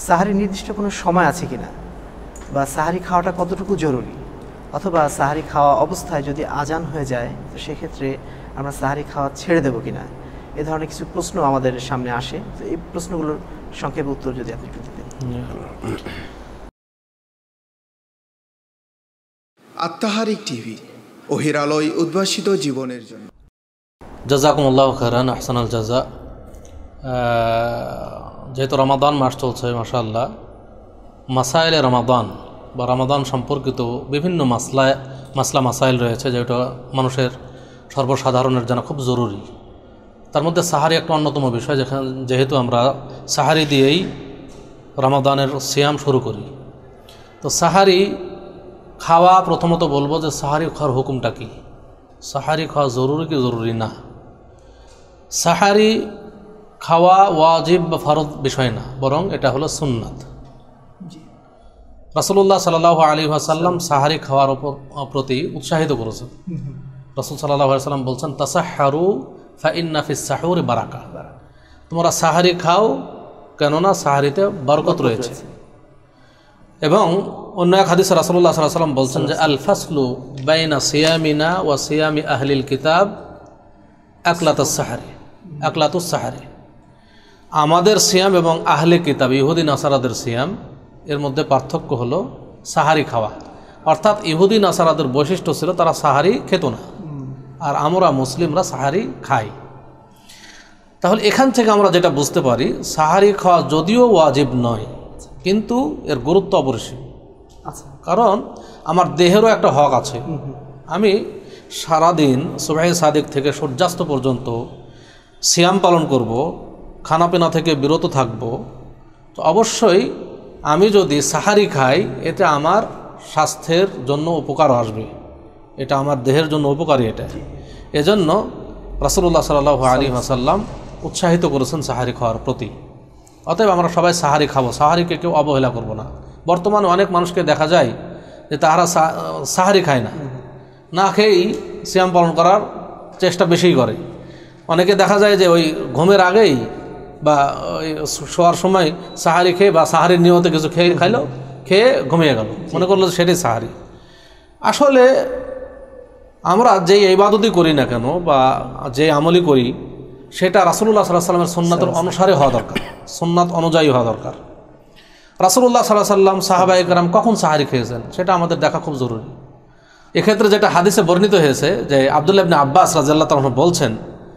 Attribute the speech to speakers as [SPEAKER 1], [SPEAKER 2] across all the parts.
[SPEAKER 1] সাহারি নির্দিষ্ট কোনো সময় আছে কিনা, বা সাহারি খাওয়াটা কতটুকু জরুরি, অথবা সাহারি খাওয়া অবস্থায় যদি আজান হয়ে যায় তো সেক্ষেত্রে আমরা সাহারি খাওয়া ছেড়ে দেবো কিনা, এ ধরনের কিছু প্রশ্ন আমাদের সামনে আসে। তো এই প্রশ্নগুলোর সংক্ষেপে উত্তর যদি আপনি একটু দিতেন।
[SPEAKER 2] at-tahreek টিভি, ওহির আলোয় উদ্ভাসিত জীবনের জন্য।
[SPEAKER 3] জাযাকুমুল্লাহু খায়রান, আহসানুল জাযা। যেহেতু রমাদান মাস চলছে, মাশাআল্লাহ, মাসাইলে রমাদান বা রমাদান সম্পর্কিত বিভিন্ন মাসলা মাসাইল রয়েছে, যেটা মানুষের সর্বসাধারণের জন্য খুব জরুরি। তার মধ্যে সাহারি একটা অন্যতম বিষয়, যেহেতু আমরা সাহারি দিয়েই রমাদানের সিয়াম শুরু করি। তো সাহারি খাওয়া, প্রথমত বলবো যে সাহারি খাওয়ার হুকুমটা কি, সাহারি খাওয়া জরুরি কি জরুরি না। সাহারি খাওয়া ওয়াজিব বা ফরজ বিষয় না, বরং এটা হলো সুন্নাত। রাসূলুল্লাহ সাল্লাল্লাহু আলাইহি ওয়াসাল্লাম সাহারি খাওয়ার প্রতি উৎসাহিত করেছেন। রাসূল সাল্লাল্লাহু আলাইহি ওয়াসাল্লাম বলছেন, তাসাহহারু ফা ইন্না ফিস সাহুরি বারাকা, তোমরা সাহারি খাও, কেননা সাহারিতে বরকত রয়েছে। এবং অন্য এক হাদিসে রাসূলুল্লাহ সাল্লাল্লাহু আলাইহি ওয়াসাল্লাম বলছেন যে আল ফাসলু বাইনা সিয়ামিনা ওয়া সিয়ামি আহলিল কিতাব আকলাতুস সাহারি, আমাদের সিয়াম এবং আহলে কিতাব ইহুদি নাসারাদের সিয়াম, এর মধ্যে পার্থক্য হলো সাহারি খাওয়া। অর্থাৎ ইহুদি নাসারাদের বৈশিষ্ট্য ছিল তারা সাহারি খেত না, আর আমরা মুসলিমরা সাহারি খাই। তাহলে এখান থেকে আমরা যেটা বুঝতে পারি, সাহারি খাওয়া যদিও ওয়াজিব নয়, কিন্তু এর গুরুত্ব অপরিসীম। কারণ আমার দেহেরও একটা হক আছে। আমি সারাদিন সুবহে সাদিক থেকে সূর্যাস্ত পর্যন্ত সিয়াম পালন করব, খানাপিনা থেকে বিরত থাকব, তো অবশ্যই আমি যদি সাহারি খাই, এতে আমার স্বাস্থ্যের জন্য উপকার আসবে, এটা আমার দেহের জন্য উপকারী। এটা এজন্য রাসূলুল্লাহ সাল্লাল্লাহু আলাইহি ওয়াসাল্লাম উৎসাহিত করেছেন সাহারি খাওয়ার প্রতি। অতএব আমরা সবাই সাহারি খাবো, সাহারিকে কেউ অবহেলা করব না। বর্তমানে অনেক মানুষকে দেখা যায় যে তারা সাহারি খায় না, না খেয়েই সিয়াম পালন করার চেষ্টা বেশিই করে। অনেকে দেখা যায় যে ওই ঘুমের আগেই বা ওই শোয়ার সময় সাহারি খেয়ে বা সাহারির নিয়তে কিছু খেয়ে ঘুমিয়ে গেল, মনে করলো সেটাই সাহারি। আসলে আমরা যেই ইবাদতই করি না কেন বা যে আমলই করি, সেটা রাসূলুল্লাহ সাল্লাল্লাহু আলাইহি ওয়াসাল্লামের সুন্নাতের অনুসারে হওয়া দরকার, সুন্নাত অনুযায়ী হওয়া দরকার। রাসূলুল্লাহ সাল্লাল্লাহু আলাইহি ওয়াসাল্লাম সাহাবায়ে কেরাম কখন সাহারি খেয়েছেন, সেটা আমাদের দেখা খুব জরুরি। এক্ষেত্রে যেটা হাদিসে বর্ণিত হয়েছে যে আব্দুল্লাহ ইবনে আব্বাস রাদিয়াল্লাহু তাআলা বলছেন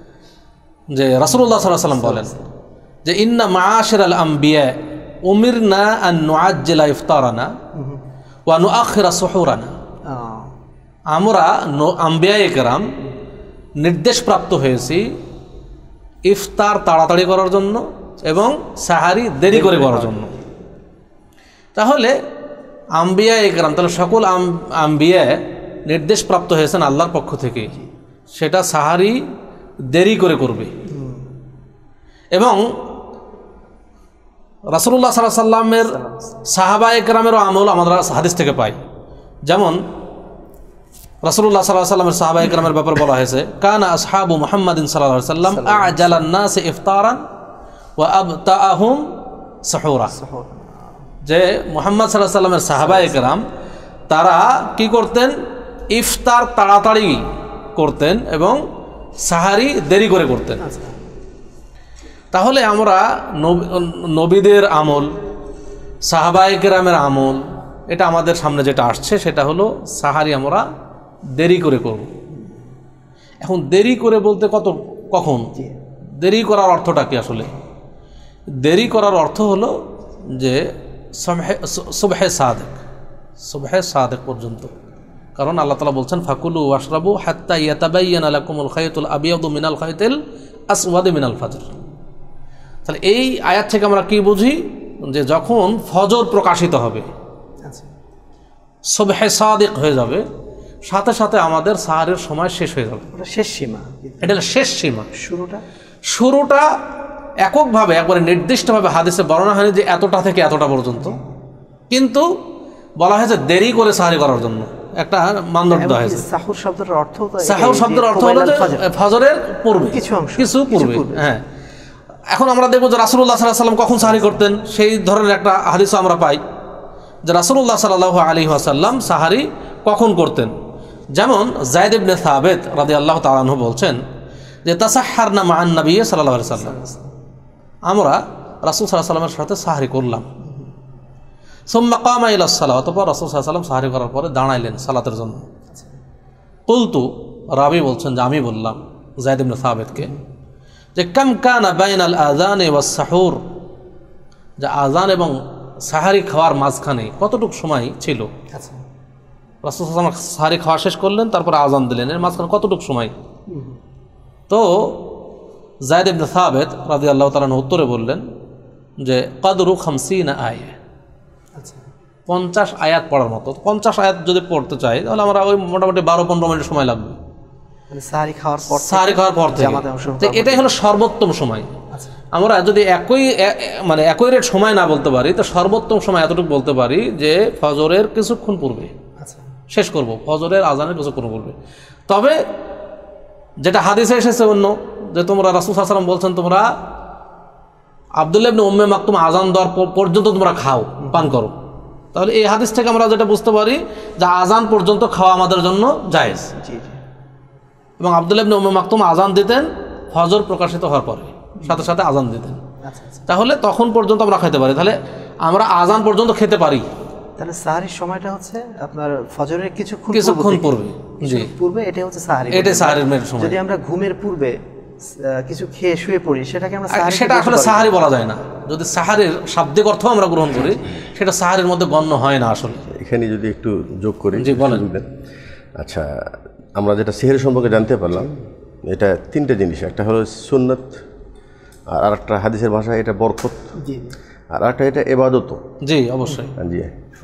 [SPEAKER 3] যে রাসূলুল্লাহ সাল্লাল্লাহু আলাইহি ওয়াসাল্লাম বলেন যে ইন্না মাআশিরাল আমবিয়া উমিরনা আন নুআজ্জিলা ইফতারানা ওয়া নুআখিরা সুহুরানা, আমরা আম্বিয়ায়ে কেরাম নির্দেশপ্রাপ্ত হয়েছি ইফতার তাড়াতাড়ি করার জন্য এবং সাহারি দেরি করে করার জন্য। তাহলে আম্বিয়ায়ে কেরাম, তাহলে সকল আম্বিয়া নির্দেশপ্রাপ্ত হয়েছেন আল্লাহর পক্ষ থেকে, সেটা সাহারি দেরি করে করবে। এবং রাসূলুল্লাহ সাল্লাল্লাহু আলাইহি ওয়াসাল্লামের সাহাবায়ে কেরামেরও আমল আমরা হাদিস থেকে পাই। যেমন রাসূলুল্লাহ সাল্লাল্লাহু আলাইহি ওয়াসাল্লামের সাহাবায়ে কেরামের ব্যাপারে বলা হয়েছে, কানা আসহাবু মুহাম্মাদিন সাল্লাল্লাহু আলাইহি ওয়াসাল্লাম আ'জালান নাস ইফতারান ওয়া আবতাআহুম সাহুরা, যে মুহাম্মদ সাল্লাল্লাহু আলাইহি ওয়াসাল্লামের সাহাবায়ে কেরাম তারা কি করতেন, ইফতার তাড়াতাড়ি করতেন এবং সাহারি দেরি করে করতেন। তাহলে আমরা নবীদের আমল, সাহাবায়ে কেরামের আমল, এটা আমাদের সামনে যেটা আসছে সেটা হলো সাহারি আমরা দেরি করে করব। এখন দেরি করে বলতে কখন দেরি করার অর্থটা কি? আসলে দেরি করার অর্থ হলো যে সুবহে সাদেক পর্যন্ত। কারণ আল্লাহ তাআলা বলছেন ফাকুলু ওয়াশরাবু হাত্তা ইয়াতাবায়্যানা লাকুমুল খায়তুল আবিয়াদু মিনাল খায়তিল আসওয়াদি মিনাল ফাজর। তাহলে এই আয়াত থেকে আমরা কি বুঝি, যে যখন ফজর প্রকাশিত হবে, সুবহে সাদিক হয়ে যাবে, সাথে সাথে আমাদের সাহারের সময় শেষ হয়ে যাবে।
[SPEAKER 1] শেষ সীমা,
[SPEAKER 3] এটা শেষ সীমা।
[SPEAKER 1] শুরুটা
[SPEAKER 3] এককভাবে একবারে নির্দিষ্টভাবে হাদিসে বর্ণনা হয়নি যে এতটা থেকে এতটা পর্যন্ত, কিন্তু বলা হয়েছে দেরি করে সাহারি করার জন্য একটা মানদণ্ড হয়েছে।
[SPEAKER 1] সাহুর শব্দের অর্থ
[SPEAKER 3] হলো যে ফজরের পূর্বে, কিছু পূর্বে। হ্যাঁ, এখন আমরা দেখব যে রাসূলুল্লাহ সাল্লাল্লাহু আলাইহি ওয়াসাল্লাম কখন সাহারি করতেন, সেই ধরনের একটা হাদিসও আমরা পাই যে রাসূলুল্লাহ সাল্লাল্লাহু আলাইহি ওয়াসাল্লাম সাহারি কখন করতেন। যেমন যায়েদ ইবনে সাবিত রাদিয়াল্লাহু তাআলা আনহু বলছেন যে তাসাহহারনা মা'আন নবী সাল্লাল্লাহু আলাইহি ওয়াসাল্লাম, আমরা রাসূল সাল্লাল্লাহু আলাইহি ওয়াসাল্লামের সাথে সাহারি করলাম। সুম্মা কামা ইলা সালাত, অতঃপর রাসূল সাল্লাল্লাহু আলাইহি ওয়াসাল্লাম সাহারি করার পরে দাঁড়াইলেন সালাতের জন্য। কুলতু, রাবি বলছেন যে আমি বললাম যায়েদ ইবনে সাবিতকে যে কাম কানা বাইনাল আযান ওয়াস সাহুর, যে আযান এবং সাহারি খাওয়ার মাঝখানে কতটুকু সময় ছিল। রাসূল সাল্লাল্লাহু আলাইহি ওয়াসাল্লাম সাহারি খাওয়া শেষ করলেন, তারপর আযান দিলেন, এর মাঝখানে কতটুকু সময়। তো যায়েদ ইবনে সাবিত রাদিয়াল্লাহু তাআলা উত্তরে বললেন যে কদরু 50 আয়া, 50 আয়াত পড়ার মতো। 50 আয়াত যদি পড়তে চাই তাহলে আমরা ওই মোটামুটি 12-15 মিনিট সময় লাগবে
[SPEAKER 1] সাহারি খাওয়ার পর
[SPEAKER 3] থেকে। তো এটাই হলো সর্বোত্তম সময়। আমরা যদি একই রেট সময় না বলতে পারি, তো সর্বোত্তম সময় এতটুকু বলতে পারি যে ফজরের কিছুক্ষণ পূর্বে শেষ করব, ফজরের আজানের কিছুক্ষণ পূর্বে। তবে যেটা হাদিসে এসেছে অন্য, যে তোমরা রাসূল সাল্লাল্লাহু আলাইহি ওয়াসাল্লাম বলছেন তোমরা আব্দুল্লাহ ইবনে উম্মে মাকতুম আজান দেওয়ার পর্যন্ত তোমরা খাও, পান করো, তাহলে এই হাদিস থেকে আমরা যেটা বুঝতে পারি যে আজান পর্যন্ত খাওয়া আমাদের জন্য জায়েজ। এবং আব্দুল্লাহ ইবনে উম্মে মাকতুম আজান দিতেন ফজর প্রকাশিত হওয়ার পরে, সাথে সাথে আজান দিতেন, তাহলে তখন পর্যন্ত আমরা খেতে পারি। তাহলে আমরা আজান পর্যন্ত খেতে পারি।
[SPEAKER 1] তাহলে সাহারির সময়টা হচ্ছে আপনার ফজরের কিছুক্ষণ
[SPEAKER 3] পূর্বে, জি
[SPEAKER 1] পূর্বে, এটা হচ্ছে সাহারি,
[SPEAKER 3] এটা সাহারির সময়।
[SPEAKER 1] যদি আমরা ঘুমের পূর্বে কিছু খেয়ে শুয়ে পড়ি সেটাকে আমরা সাহারি,
[SPEAKER 3] সেটা আসলে সাহারি বলা যায় না। যদি সাহারির শাব্দিক অর্থ আমরা গ্রহণ করি সেটা সাহারির মধ্যে গণ্য হয় না আসলে।
[SPEAKER 4] এখানে যদি একটু যোগ করি,
[SPEAKER 3] জি বলেন।
[SPEAKER 4] আচ্ছা, আমরা যেটা সেহরি সম্পর্কে জানতে পারলাম, এটা তিনটে জিনিস, একটা হলো সুন্নাত, আর আরেকটা হাদিসের ভাষায় এটা বরকত, আর আরেকটা এটা ইবাদত।
[SPEAKER 3] জি অবশ্যই।
[SPEAKER 4] জি,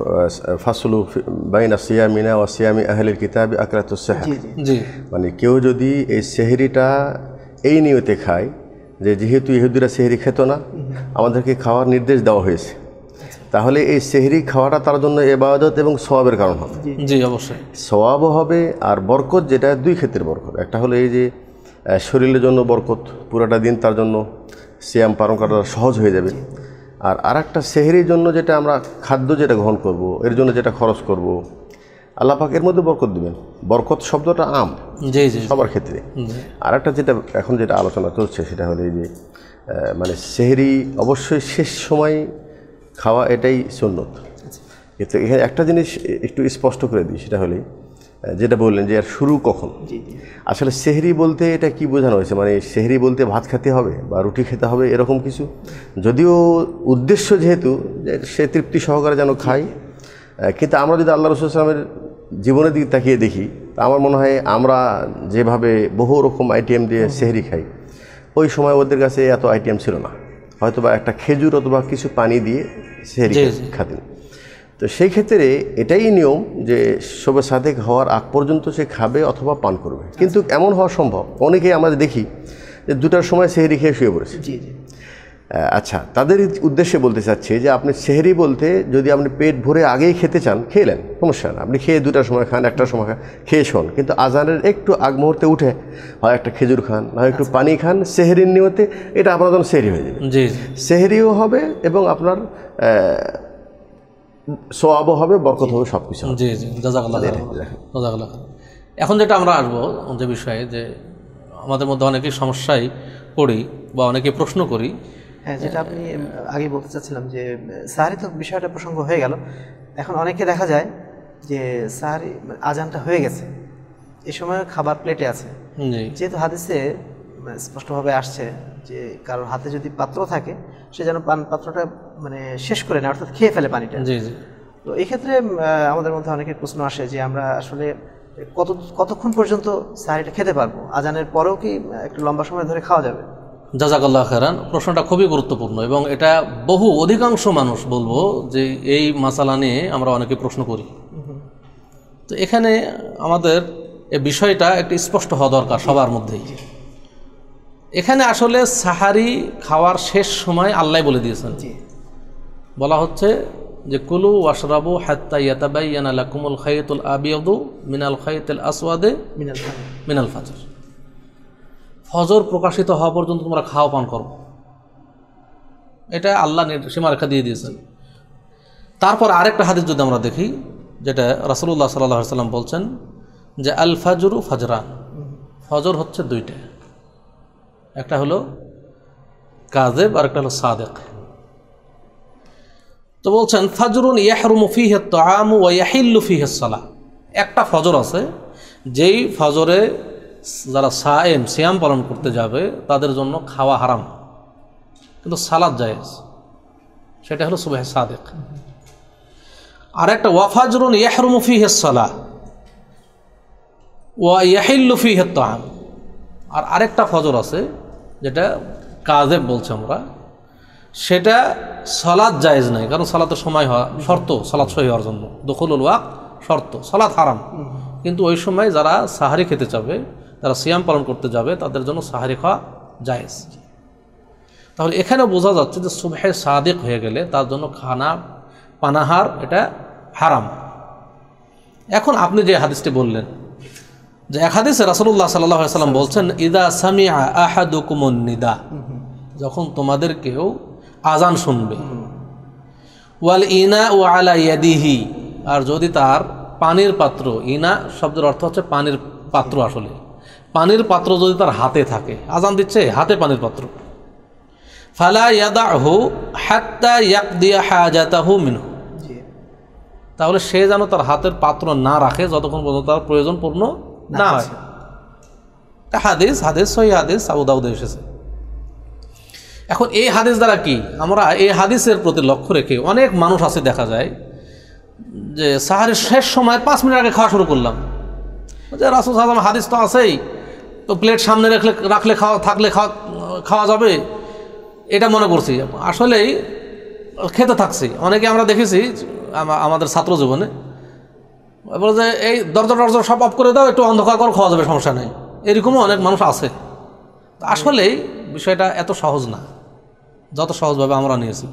[SPEAKER 4] ফাসলু বাইনা সিয়ামিনা ওয়া সিয়ামি আহলিল কিতাবি আকরাতুস সাহর।
[SPEAKER 3] জি,
[SPEAKER 4] মানে কেউ যদি এই সেহরিটা এই নিয়তে খায় যে যেহেতু ইহুদিরা সেহরি খেত না, আমাদেরকে খাওয়ার নির্দেশ দেওয়া হয়েছে, তাহলে এই সেহরি খাওয়াটা তার জন্য ইবাদত এবং সওয়াবের কারণ হবে।
[SPEAKER 3] জি অবশ্যই,
[SPEAKER 4] সওয়াবও হবে আর বরকত, যেটা দুই ক্ষেত্রে বরকত। একটা হলো এই যে শরীরের জন্য বরকত, পুরাটা দিন তার জন্য সিয়াম পালন করা সহজ হয়ে যাবে। আর আরেকটা সেহরির জন্য যেটা আমরা খাদ্য যেটা গ্রহণ করব, এর জন্য যেটা খরচ করব, আল্লাহ পাক এর মধ্যে বরকত দিবেন। বরকত শব্দটা আম, জি জি সবার ক্ষেত্রে। আর একটা যেটা এখন যেটা আলোচনা চলছে সেটা হলো এই যে মানে সেহরি অবশ্যই শেষ সময় খাওয়া, এটাই সুন্নত। কিন্তু এখানে একটা জিনিস একটু স্পষ্ট করে দিই, সেটা হলে যেটা বললেন যে এর শুরু কখন। আসলে সেহরি বলতে এটা কি বোঝানো হয়েছে, মানে সেহরি বলতে ভাত খেতে হবে বা রুটি খেতে হবে এরকম কিছু, যদিও উদ্দেশ্য যেহেতু সে তৃপ্তি সহকারে যেন খায়। কিন্তু আমরা যদি আল্লাহ রাসূল সাল্লাল্লাহু আলাইহি ওয়াসাল্লামের জীবনের দিকে তাকিয়ে দেখি, তা আমার মনে হয় আমরা যেভাবে বহু রকম আইটেম দিয়ে সেহরি খাই, ওই সময় ওদের কাছে এত আইটেম ছিল না, হয়তো বা একটা খেজুর অথবা কিছু পানি দিয়ে সেহরি খাতেন। তো সেই ক্ষেত্রে এটাই নিয়ম যে শবে সাদেক হওয়ার আগ পর্যন্ত সে খাবে অথবা পান করবে। কিন্তু এমন হওয়া সম্ভব, অনেকেই আমরা দেখি যে 2টার সময় সেহরি খেয়ে শুয়ে পড়েছে। আচ্ছা, তাদের উদ্দেশ্যে বলতে চাচ্ছি যে আপনি সেহরি বলতে যদি আপনি পেট ভরে আগেই খেতে চান খেলেন, সমস্যা না, আপনি খেয়ে 2টার সময় খান, 1টার সময় খান, খেয়ে শোন, কিন্তু আজানের একটু আগ মুহূর্তে উঠে হয় একটা খেজুর খান, না একটু পানি খান সেহরির নিয়তে, এটা আপনার জন্য সেহরি হয়ে যাবে। সেহরিও হবে এবং আপনার সওয়াবও হবে, বরকত হবে, সব কিছু।
[SPEAKER 3] জি জি, জাযাকাল্লাহ জাযাকাল্লাহ। এখন যেটা আমরা আসবো যে বিষয়ে, যে আমাদের মধ্যে অনেকেই সমস্যায় পড়ি বা অনেকে প্রশ্ন করি।
[SPEAKER 1] হ্যাঁ, যেটা আপনি আগে বলতে চাচ্ছিলাম যে সাহারি তো বিষয়টা প্রসঙ্গ হয়ে গেল। এখন অনেকে দেখা যায় যে সাহারি আজানটা হয়ে গেছে, এই সময় খাবার প্লেটে আছে, যেহেতু হাদিসে স্পষ্টভাবে আসছে যে কারোর হাতে যদি পাত্র থাকে সে যেন পাত্রটা মানে শেষ করে নেয়, অর্থাৎ খেয়ে ফেলে পানিটা। তো এই ক্ষেত্রে আমাদের মধ্যে অনেকের প্রশ্ন আসে যে আমরা আসলে কতক্ষণ পর্যন্ত সাহারিটা খেতে পারবো, আজানের পরেও কি একটু লম্বা সময় ধরে খাওয়া যাবে?
[SPEAKER 3] জাযাকাল্লাহ খায়রান, প্রশ্নটা খুবই গুরুত্বপূর্ণ এবং এটা অধিকাংশ মানুষ বলবো যে এই মাসালা নিয়ে আমরা অনেকে প্রশ্ন করি। তো এখানে আমাদের এই বিষয়টা একটু স্পষ্ট হওয়া দরকার সবার মধ্যেই। এখানে আসলে সাহারি খাওয়ার শেষ সময় আল্লাহ বলে দিয়েছেন, বলা হচ্ছে যে কুলু ওয়াশরাবু হাত্তা ইয়াতাবায়্যানা লাকুমুল খাইতুল আবিয়াদু মিনাল খাইতিল আসওয়াদি মিনাল ফাজর। ফজর প্রকাশিত হওয়া পর্যন্ত তোমরা খাও পান করো। এটা আল্লাহ সীমারেখা দিয়ে দিয়েছেন। তারপর আরেকটা হাদিস যদি আমরা দেখি, যেটা রাসূলুল্লাহ সাল্লাল্লাহু আলাইহি ওয়াসাল্লাম বলছেন যে আল ফাজরু ফাজরান, ফজর হচ্ছে দুইটা, একটা হলো কাযিব আর একটা হলো সাদিক। তো বলছেন ফাজরুন ইয়াহরুমু ফীহি আত-তাআমু ওয়া ইয়াহিল্লু ফীহি আস-সালাহ, একটা ফজর আছে যেই ফজরে যারা সিয়াম পালন করতে যাবে তাদের জন্য খাওয়া হারাম, কিন্তু সালাত জায়েজ, সেটা হলো সুবহে সাদিক। আর একটা ওয়াফাজরুন ইয়াহরুমু ফীহি আস-সালাহ ওয়া ইয়াহিল্লু ফীহি আত-তাআম, আর আরেকটা ফজর আছে যেটা কাযিব বলছি আমরা, সেটা সালাত জায়েজ নাই, কারণ সালাতের সময় হওয়া শর্ত, সালাত সহি হওয়ার জন্য দুখুলুল ওয়াক্ত শর্ত, সালাত হারাম, কিন্তু ওই সময় যারা সাহারি খেতে যাবে, যারা সিয়াম পালন করতে যাবে তাদের জন্য সাহারি খাওয়া জায়েজ। তাহলে এখানে বোঝা যাচ্ছে যে সুবহে সাদিক হয়ে গেলে তার জন্য খানা পানাহার এটা হারাম। এখন আপনি যে হাদিসটি বললেন, যে এক হাদিসে রাসূলুল্লাহ সাল্লাল্লাহু আলাইহি ওয়াসাল্লাম বলছেন ইদা সামিআ আহাদুকুমুন নিদা, যখন তোমাদের কেউ আজান শুনবে, ওয়াল ইনা ও আলা ইয়াদিহি, আর যদি তার পানির পাত্র, ইনা শব্দের অর্থ হচ্ছে পানির পাত্র, আসলে পানির পাত্র যদি তার হাতে থাকে, আজান দিচ্ছে হাতে পানির পাত্র, ফালা ইয়াদাহু হাত্তা ইয়াকদিয়া হাজাতাহু মিনহু, তাহলে সে যেন তার হাতের পাত্র না রাখে যতক্ষণ পর্যন্ত তার প্রয়োজন পূর্ণ না হয়। হাদিস সহিহ হাদিস, আবু দাউদে এসেছে। এখন এই হাদিস দ্বারা কি আমরা এই হাদিসের প্রতি লক্ষ্য রেখে অনেক মানুষ আছে দেখা যায় যে সাহারির শেষ সময় 5 মিনিট আগে খাওয়া শুরু করলাম, যে রাসূল সাল্লাল্লাহু আলাইহি ওয়াসাল্লাম হাদিস তো আছেই, তো প্লেট সামনে রাখলে খাওয়া যাবে, এটা মনে করছি, আসলেই খেতে থাকছি। অনেকে আমরা দেখেছি আমাদের ছাত্র জীবনে বলে যে এই দরজা সব অফ করে দাও, একটু অন্ধকার করে খাওয়া যাবে, সমস্যা নেই, এরকমও অনেক মানুষ আছে। আসলেই বিষয়টা এত সহজ না যত সহজভাবে আমরা নিয়েছি।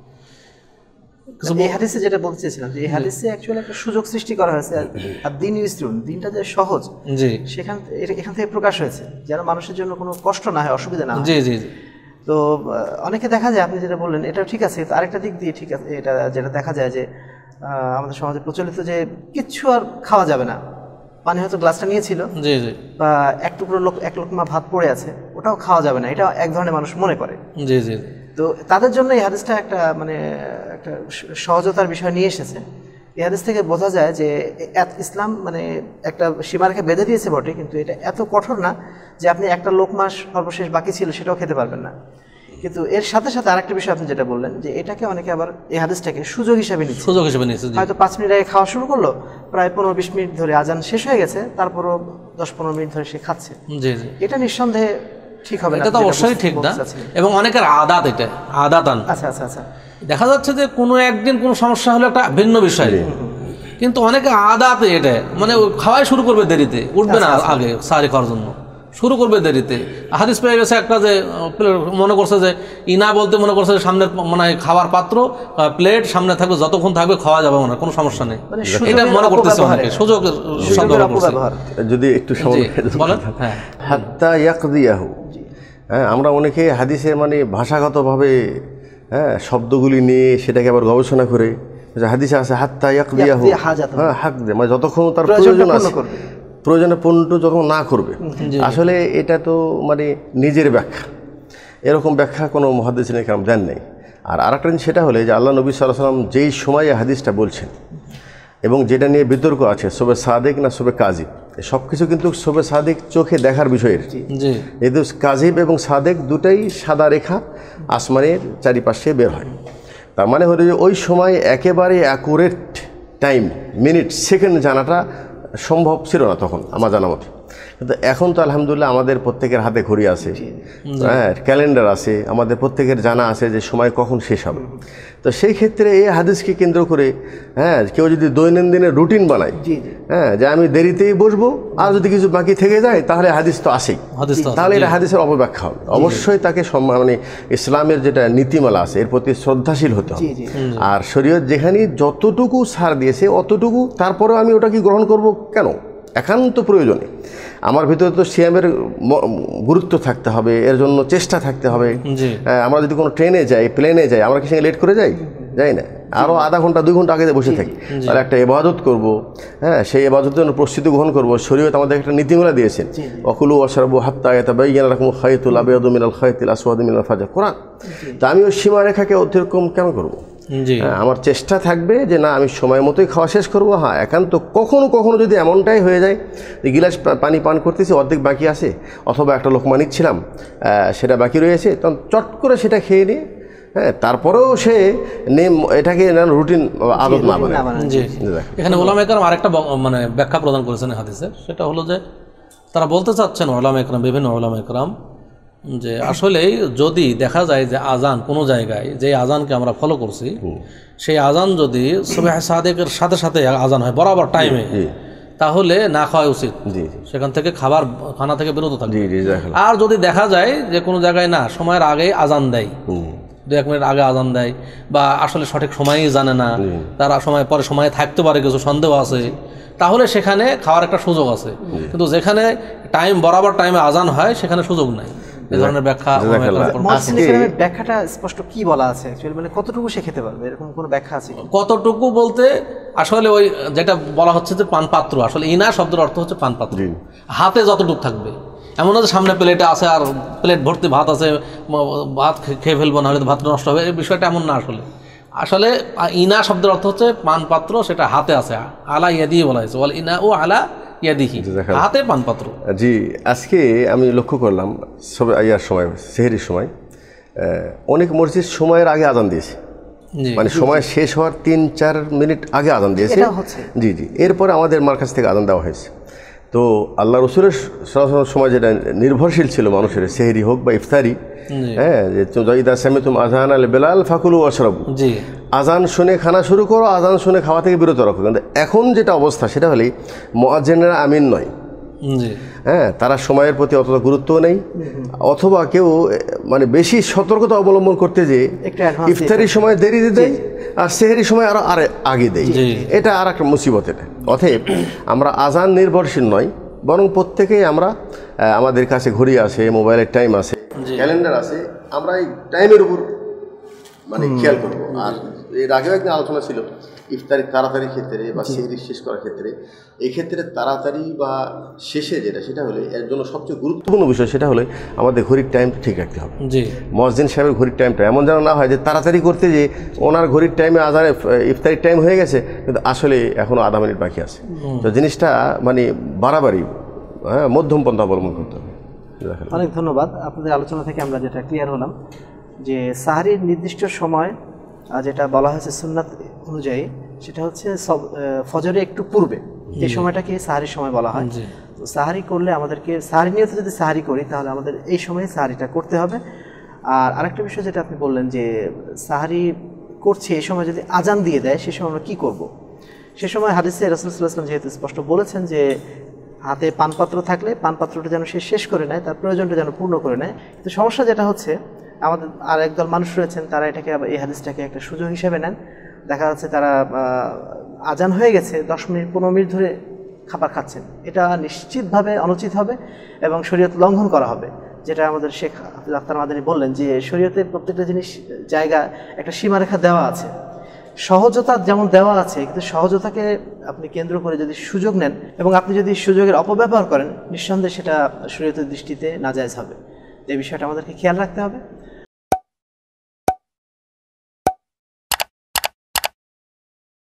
[SPEAKER 1] এই হাদিসে যেটা বলতে চেয়েছিলাম, যে এই হাদিসে অ্যাকচুয়ালি একটা সুযোগ সৃষ্টি করা হয়েছে, আর দিন ইসরুন, দিনটা যে সহজ, জি, এখান থেকে প্রকাশ হয়েছে, যেন মানুষের জন্য কোনো কষ্ট না হয়, অসুবিধা না হয়। জি জি জি। তো অনেকে দেখা যায়, আপনি যেটা বললেন এটা ঠিক আছে, তো আরেকটা দিক দিয়ে ঠিক আছে, এটা যেটা দেখা যায় যে আমাদের সমাজে প্রচলিত যে কিচ্ছু আর খাওয়া যাবে না, পানি হয়তো গ্লাসটা নিয়েছিল, জি জি, বা এক লোকমা ভাত পড়ে আছে, ওটাও খাওয়া যাবে না, এটা এক ধরনের মানুষ মনে করে। জি জি। তো তাদের জন্য এই হাদিসটা একটা একটা সহজতার বিষয় নিয়ে এসেছে। এই হাদিস থেকে বোঝা যায় যে ইসলাম একটা সীমারেখা বেঁধে দিয়েছে বটে, কিন্তু এটা এত কঠোর না যে আপনি একটা লোকমা সর্বশেষ বাকি ছিল সেটাও খেতে পারবেন না। কিন্তু এর সাথে সাথে আরেকটা বিষয় আপনি যেটা বললেন, যে এটাকে অনেকে আবার এই হাদিসটাকে সুযোগ হিসেবে নিচ্ছে, হয়তো 5 মিনিট আগে খাওয়া শুরু করলো, প্রায় 15-20 মিনিট ধরে আজান শেষ হয়ে গেছে, তারপরও 10-15 মিনিট ধরে সে খাচ্ছে। জি জি, এটা নিঃসন্দেহে ঠিক হবে না, এটা তো অবশ্যই ঠিক না, এবং অনেকের আদাত, এটা আদাতান। আচ্ছা আচ্ছা আচ্ছা, দেখা যাচ্ছে যে কোনো একদিন কোনো সমস্যা হলো একটা ভিন্ন বিষয়, কিন্তু অনেকে আদাতে এটা খাওয়াই শুরু করবে দেরিতে, উঠবে না আগে সাহারি খাওয়ার জন্য, শুরু করবে দেরিতে। হাদিস পেয়ে গেছে একটা, যে মনে করছে যে ইনা বলতে মনে করছে যে সামনে খাওয়ার পাত্র প্লেট সামনে থাকবে, যতক্ষণ থাকবে খাওয়া যাবে, কোনো সমস্যা নেই, এটা মনে করতেছে অনেকে, সুযোগের অপব্যবহার।
[SPEAKER 4] যদি একটু বলেন, হাত্তা ইয়াকদিয়াহু, হ্যাঁ, আমরা অনেকে হাদিসের ভাষাগতভাবে শব্দগুলি নিয়ে সেটাকে আবার গবেষণা করে, হাদিসে আছে হাত্তা ইয়াকদিয়াহু, হ্যাঁ, হাক দে, যতক্ষণ তার প্রয়োজন আছে, প্রয়োজনের পূর্ণ যখন না করবে। আসলে এটা তো নিজের ব্যাখ্যা, এরকম ব্যাখ্যা কোনো মুহাদ্দিসিনে কেরাম দেন নাই। আর আরেকটা জিনিস সেটা হলে যে আল্লাহ নবী সাল্লাল্লাহু আলাইহি ওয়াসাল্লাম যেই সময়ে হাদিসটা বলছেন এবং যেটা নিয়ে বিতর্ক আছে, শোবে সাদিক না শোবে কাজিব, সব কিছু কিন্তু শোবে সাদিক চোখে দেখার বিষয়ের, যেহেতু কাজিব এবং সাদেক দুটাই সাদা রেখা আসমানের চারিপাশে বের হয়, তার মানে হলো যে ওই সময় একেবারে অ্যাকুরেট টাইম, মিনিট, সেকেন্ড জানাটা সম্ভব ছিল না তখন আমার জানা মতে। কিন্তু এখন তো আলহামদুলিল্লাহ আমাদের প্রত্যেকের হাতে ঘড়ি আছে, হ্যাঁ, ক্যালেন্ডার আছে, আমাদের প্রত্যেকের জানা আছে যে সময় কখন শেষ হবে। তো সেই ক্ষেত্রে এই হাদিসকে কেন্দ্র করে, হ্যাঁ, কেউ যদি দৈনন্দিনের রুটিন বানায়, হ্যাঁ, যে আমি দেরিতেই বসবো, আর যদি কিছু বাকি থেকে যায় তাহলে হাদিস তো আসেই, তাহলে এটা হাদিসের অপব্যাখ্যা হবে। অবশ্যই তাকে ইসলামের যেটা নীতিমালা আছে এর প্রতি শ্রদ্ধাশীল হতে হবে। আর শরীয়ত যেখানে যতটুকু ছাড় দিয়েছে অতটুকু, তারপরেও আমি ওটা কি গ্রহণ করব কেন? একান্ত প্রয়োজনে। আমার ভিতরে তো সিয়ামের গুরুত্ব থাকতে হবে, এর জন্য চেষ্টা থাকতে হবে। আমরা যদি কোনো ট্রেনে যাই, প্লেনে যাই, আমরা কি সঙ্গে লেট করে যাই না, আরও আধা ঘন্টা 2 ঘন্টা আগে বসে থাকি। তাহলে একটা ইবাদত করব, হ্যাঁ, সেই ইবাদতের জন্য প্রস্তুতি গ্রহণ করবো। শরীয়ত আমাদের একটা নীতিমালা দিয়েছেন, ওয়াকুলু ওয়াশরাবু হাত্তা ইয়াতাবায়্যানা লাকুমুল খায়তুল আবয়াদু মিনাল খায়তিল আসওয়াদি মিনাল ফাজর, কোরআন। তা আমি ওই সীমারেখাকে অতিক্রম কেন করবো? আমার চেষ্টা থাকবে যে না, আমি সময় মতোই খাওয়া শেষ করবো। হ্যাঁ, একান্ত কখনো কখনো যদি এমনটাই হয়ে যায় যে গিলাস পানি পান করতেছি, অর্ধেক বাকি আছে, অথবা একটা লোকমা নিচ্ছিলাম সেটা বাকি রয়েছে, তখন চট করে সেটা খেয়ে নিয়ে, হ্যাঁ, তারপরেও সে এটাকে রুটিন আদত না বানায়।
[SPEAKER 3] এখানে ওলামা একরাম আরেকটা মানে ব্যাখ্যা প্রদান করেছেন হাদিসের, সেটা হলো যে তারা বলতে চাচ্ছেন ওলামা একরাম, বিভিন্ন ওলামা একরাম, যে আসলে যদি দেখা যায় যে আজান কোনো জায়গায়, যে আজানকে আমরা ফলো করছি সেই আজান যদি সুবহ সাদেকের সাথে সাথে আজান হয় বরাবর টাইমে, তাহলে না খাওয়া উচিত, সেখান থেকে খানা থেকে বিরত থাকবে। আর যদি দেখা যায় যে কোনো জায়গায় না, সময়ের আগেই আজান দেয়, 2-1 মিনিট আগে আজান দেয়, বা আসলে সঠিক সময়ই জানে না, তারা পরে সময় থাকতে পারে, কিছু সন্দেহ আছে, তাহলে সেখানে খাওয়ার একটা সুযোগ আছে। কিন্তু যেখানে টাইম বরাবর টাইমে আজান হয় সেখানে সুযোগ নাই। এই ধরনের
[SPEAKER 1] ব্যাখ্যাটা স্পষ্ট কি বলা আছে অ্যাকচুয়ালি, মানে কতটুকু সে খেতে পারবে, এরকম কোনো ব্যাখ্যা আছে?
[SPEAKER 3] কতটুকু বলতে আসলে ওই যেটা বলা হচ্ছে যে পানপাত্র, আসলে ইনা শব্দের অর্থ হচ্ছে পানপাত্র, হাতে যতটুকু থাকবে। এমন না যে সামনে প্লেটে আছে আর প্লেট ভর্তি ভাত আছে, ভাত খেয়ে ফেলবো, নাহলে ভাত নষ্ট হবে, এই বিষয়টা এমন না। আসলে ইনা শব্দের অর্থ হচ্ছে পানপাত্র, সেটা হাতে আছে, আলা ইয়াদি বলা হয়েছে, ওয়াল ইনা ও আলা ইয়াদিহি, হাতে পানপাত্র।
[SPEAKER 4] জি, আজকে আমি লক্ষ্য করলাম ইয়ার সময়, সেহরির সময় অনেক মসজিদ সময়ের আগে আজান দিয়েছে, মানে সময় শেষ হওয়ার 3-4 মিনিট আগে আজান দিয়েছে। জি, এরপরে আমাদের মার্কাজ থেকে আজান দেওয়া হয়েছে। তো আল্লাহ রসুলের সময় যেটা নির্ভরশীল ছিল মানুষের, সেহরি হোক বা ইফতারি, হ্যাঁ, যে ইদা সামিতুম আযান আল বেলাল ফাকুলু ওয়াশরাবু, আজান শুনে খানা শুরু করো, আজান শুনে খাওয়া থেকে বিরত রাখো। কিন্তু এখন যেটা অবস্থা সেটা হলেই মুয়াজ্জিনরা আমিন নয়, হ্যাঁ, তারা সময়ের প্রতি অতটা গুরুত্ব নেই, অথবা কেউ মানে বেশি সতর্কতা অবলম্বন করতে যে ইফতারির সময় দেরি দেয় আর সেহরির সময় আরো আগে দেয়, এটা আর একটা মুসিবত। এটা অতএব আমরা আজান নির্ভরশীল নয়, বরং প্রত্যেকেই আমরা, আমাদের কাছে ঘড়ি আছে, মোবাইলের টাইম আছে, ক্যালেন্ডার আছে, আমরা এই টাইমের উপর মানে খেয়াল করবো। আর এর আগেও একদিন আলোচনা ছিল ইফতারি তাড়াতাড়ি ক্ষেত্রে বা সেহরি শেষ করার ক্ষেত্রে। এই ক্ষেত্রে তাড়াতাড়ি বা শেষে সেটা হলে এর জন্য সবচেয়ে গুরুত্বপূর্ণ বিষয় সেটা হলে আমাদের ঘড়ির টাইমটা ঠিক রাখতে হবে। মুয়াজ্জিন সাহেবের ঘড়ির টাইমটা এমন যেন না হয় যে তাড়াতাড়ি করতে যে ওনার ঘড়ির টাইমে আজানের ইফতারির টাইম হয়ে গেছে, কিন্তু আসলে এখনও আধা মিনিট বাকি আছে। তো জিনিসটা মানে বাড়াবাড়ি, হ্যাঁ, মধ্যম পন্থা অবলম্বন করতে হবে।
[SPEAKER 1] অনেক ধন্যবাদ। আপনাদের আলোচনা থেকে আমরা যেটা ক্লিয়ার হলাম যে সাহরির নির্দিষ্ট সময় যেটা বলা হয়েছে সুন্নাত অনুযায়ী, সেটা হচ্ছে ফজরে একটু পূর্বে, এই সময়টাকে সাহরির সময় বলা হয়। তো সাহরি করলে আমাদেরকে, সাহরি নিয়ত যদি সাহরি করি তাহলে আমাদের এই সময়ে সাহরিটা করতে হবে। আর আরেকটা বিষয় যেটা আপনি বললেন যে সাহরি করছে এই সময় যদি আজান দিয়ে দেয়, সে সময় আমরা কী করবো? সে সময় হাদিসে রাসূল সাল্লাল্লাহু আলাইহি ওয়াসাল্লাম যেহেতু স্পষ্ট বলেছেন যে হাতে পানপাত্র থাকলে পানপাত্রটা যেন সে শেষ করে নেয়, তার প্রয়োজনটা যেন পূর্ণ করে নেয়। কিন্তু সমস্যা যেটা হচ্ছে, আমাদের আর একদল মানুষ রয়েছেন, তারা এটাকে, এই হাদিসটাকে একটা সুযোগ হিসেবে নেন। দেখা যাচ্ছে তারা আজান হয়ে গেছে, 10 মিনিট 15 মিনিট ধরে খাবার খাচ্ছেন। এটা নিশ্চিতভাবে অনুচিত হবে এবং শরীয়ত লঙ্ঘন করা হবে। যেটা আমাদের শেখ আখতার মাদানী বললেন যে শরীয়তের প্রত্যেকটা জিনিস জায়গা একটা সীমারেখা দেওয়া আছে, সহজতা যেমন দেওয়া আছে, কিন্তু সহজতাকে আপনি কেন্দ্র করে যদি সুযোগ নেন এবং আপনি যদি সুযোগের অপব্যবহার করেন, নিঃসন্দেহে সেটা শরীয়তের দৃষ্টিতে নাজায়েজ হবে। এই বিষয়টা আমাদেরকে খেয়াল রাখতে হবে।